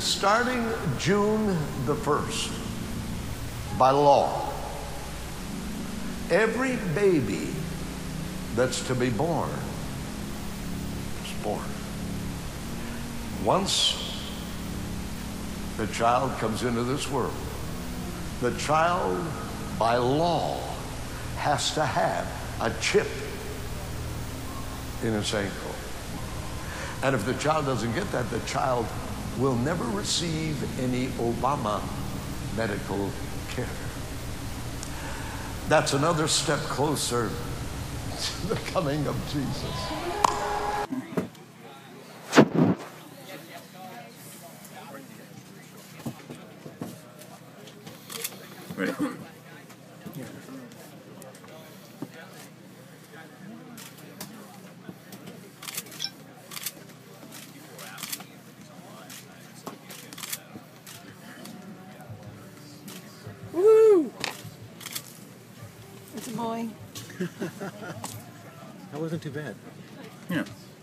starting June the 1st, by law, every baby that's to be born is born. Once the child comes into this world, the child, by law, has to have a chip in its ankle. And if the child doesn't get that, the child will never receive any Obama medical care. That's another step closer to the coming of Jesus. Ready? Woo! It's a boy. That wasn't too bad. Yeah.